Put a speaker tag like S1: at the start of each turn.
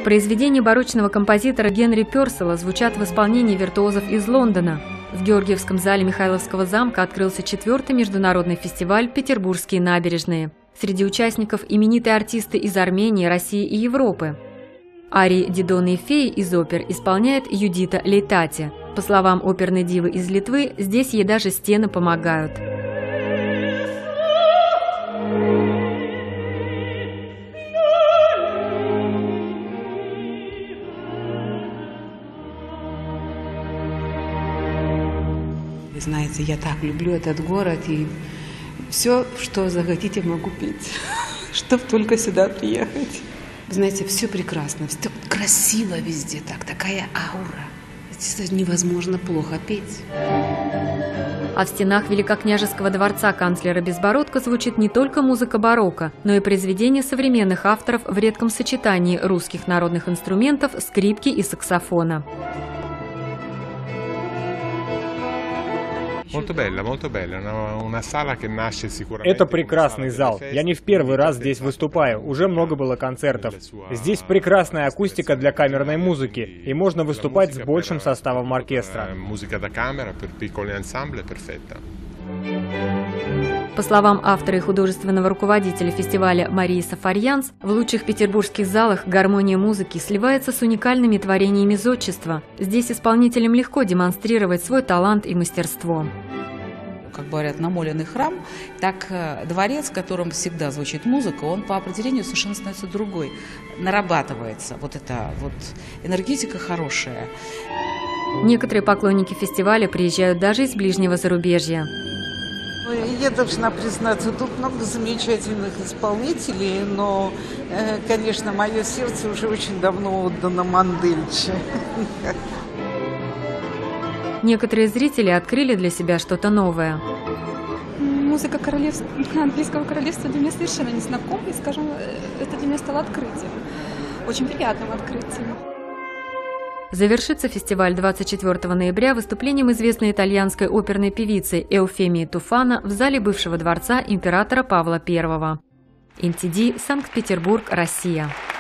S1: Произведения барочного композитора Генри Пёрселла звучат в исполнении виртуозов из Лондона. В Георгиевском зале Михайловского замка открылся 4-й международный фестиваль «Петербургские набережные». Среди участников именитые артисты из Армении, России и Европы. Арии «Дидоны и феи» из опер исполняет Юдита Лейтати. По словам оперной дивы из Литвы, здесь ей даже стены помогают.
S2: Вы знаете, я так люблю этот город, и все, что захотите, могу петь, чтобы только сюда приехать. Вы знаете, все прекрасно, все красиво везде, такая аура. Это невозможно плохо петь.
S1: А в стенах Великокняжеского дворца канцлера Безбородко звучит не только музыка барокко, но и произведения современных авторов в редком сочетании русских народных инструментов, скрипки и саксофона.
S3: Это прекрасный зал. Я не в первый раз здесь выступаю, уже много было концертов. Здесь прекрасная акустика для камерной музыки, и можно выступать с большим составом оркестра.
S1: По словам автора и художественного руководителя фестиваля Марии Сафарьянс, в лучших петербургских залах гармония музыки сливается с уникальными творениями зодчества. Здесь исполнителям легко демонстрировать свой талант и мастерство.
S2: Как говорят, намоленный храм, так дворец, в котором всегда звучит музыка, он по определению совершенно становится другой. Нарабатывается вот эта вот энергетика хорошая.
S1: Некоторые поклонники фестиваля приезжают даже из ближнего зарубежья.
S4: Я должна признаться, тут много замечательных исполнителей, но, конечно, мое сердце уже очень давно отдано Мандельче.
S1: Некоторые зрители открыли для себя что-то новое.
S5: Музыка английского королевства для меня совершенно не знакома, и, скажем, это для меня стало открытием, очень приятным открытием.
S1: Завершится фестиваль 24 ноября выступлением известной итальянской оперной певицы Эуфемии Туфано в зале бывшего дворца императора Павла I. НТД, Санкт-Петербург, Россия.